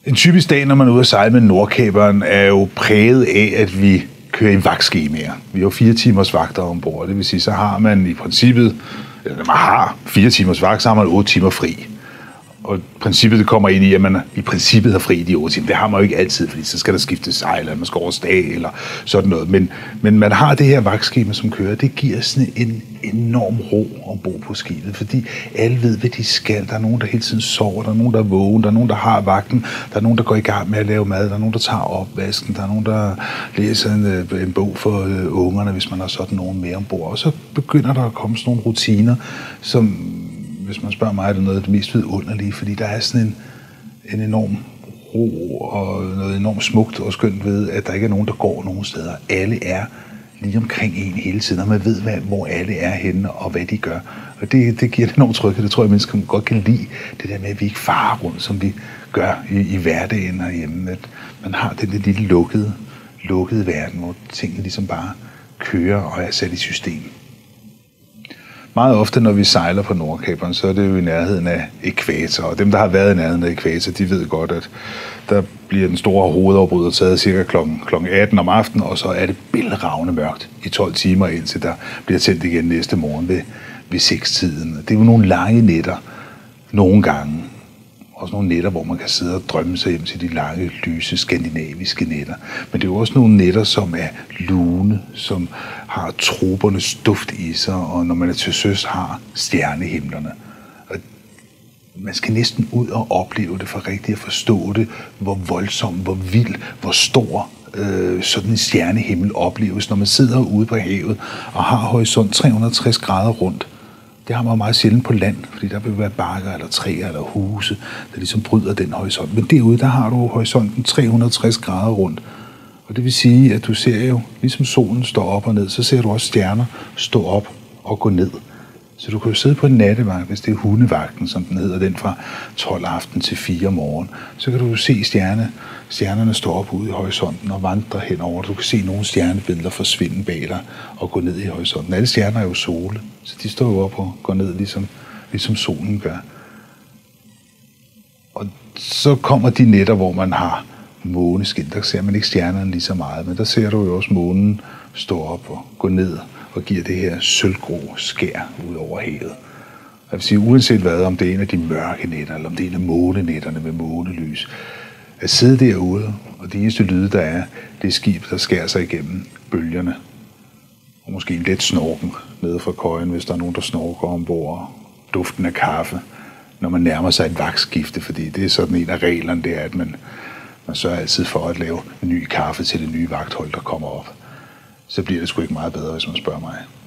En typisk dag, når man er ude at sejle med Nordkaperen, er jo præget af, at vi kører i vagtskemaer. Vi har jo 4 timers vagter ombord. Det vil sige, så har man i princippet, eller når man har 4 timers vagt, så har man 8 timer fri. Og princippet det kommer ind i, at man i princippet har fri i de 8 timer. Det har man jo ikke altid, fordi så skal der skiftes sejl, eller man skal over stag, eller sådan noget. Men man har det her vagtskema, som kører. Det giver sådan en enorm ro ombord på skibet, fordi alle ved, hvad de skal. Der er nogen, der hele tiden sover, der er nogen, der er vågen, der er nogen, der har vagten, der er nogen, der går i gang med at lave mad, der er nogen, der tager opvasken, der er nogen, der læser en bog for ungerne, hvis man har sådan nogen med ombord. Og så begynder der at komme sådan nogle rutiner, som, hvis man spørger mig, er det noget af det mest vidunderlige, fordi der er sådan en enorm ro og noget enormt smukt og skønt ved, at der ikke er nogen, der går nogen steder. Alle er lige omkring en hele tiden, og man ved, hvor alle er henne og hvad de gør. Og det giver et enormt tryghed. Det tror jeg, mennesker godt kan lide. Det der med, at vi ikke farer rundt, som vi gør i hverdagen herhjemme. At man har den der lille lukkede verden, hvor tingene ligesom bare kører og er sat i system. Meget ofte, når vi sejler på Nordkaperen, så er det jo i nærheden af ækvator. Og dem, der har været i nærheden af ækvator, de ved godt, at der bliver den store hovedafbryder taget cirka kl. 18 om aftenen, og så er det bælragende mørkt i 12 timer, indtil der bliver tændt igen næste morgen ved 6-tiden. Det er jo nogle lange nætter, nogle gange. Også nogle nætter, hvor man kan sidde og drømme sig hjem til de lange, lyse, skandinaviske nætter. Men det er jo også nogle nætter, som er lune, som har tropernes duft i sig, og når man er til søs, har stjernehimlerne. Og man skal næsten ud og opleve det for rigtigt at forstå det, hvor voldsom, hvor vild, hvor stor sådan en stjernehimmel opleves, når man sidder ude på havet og har horisont 360 grader rundt. Det har man meget sjældent på land, fordi der vil være bakker eller træer eller huse, der ligesom bryder den horisont. Men derude, der har du horisonten 360 grader rundt. Og det vil sige, at du ser jo, ligesom solen står op og ned, så ser du også stjerner stå op og gå ned. Så du kan jo sidde på en nattevagt, hvis det er hundevagten, som den hedder, den fra 12 aften til 4 morgen. Så kan du jo se stjernerne stå op ude i horisonten og vandre henover. Du kan se nogle stjernebilleder forsvinde bag dig og gå ned i horisonten. Alle stjerner er jo sole, så de står jo op og går ned, ligesom solen gør. Og så kommer de nætter, hvor man har måneskin. Der ser man ikke stjernerne lige så meget, men der ser du jo også månen stå op og gå ned og giver det her sølvgrå skær ud over havet. Jeg vil sige, uanset hvad, om det er en af de mørke nætter, eller om det er en af månenætterne med månelys, at sidde derude, og de eneste lyde, der er, det er skib, der skærer sig igennem bølgerne. Og måske en let snorken nede fra køjen, hvis der er nogen, der snorker ombord. Duften af kaffe, når man nærmer sig et vagtskifte, fordi det er sådan en af reglerne, det er, at man sørger altid for at lave ny kaffe til det nye vagthold, der kommer op. Så bliver det sgu ikke meget bedre, hvis man spørger mig.